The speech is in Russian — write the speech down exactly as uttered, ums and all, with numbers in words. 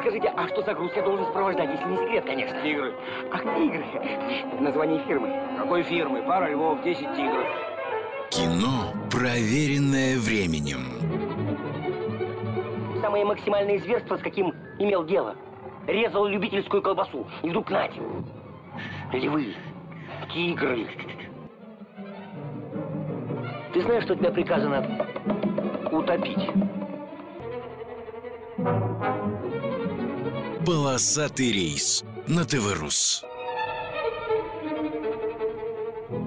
Скажите, а что за груз я должен сопровождать, если не секрет, конечно? Тигры. Ах, тигры. Название фирмы. Какой фирмы? Пара львов, десять тигров. Кино, проверенное временем. Самое максимальное зверство, с каким имел дело. Резал любительскую колбасу. И вдруг нате. Львы. Тигры. Ты знаешь, что тебе приказано утопить? Полосатый рейс на ТВ Рус.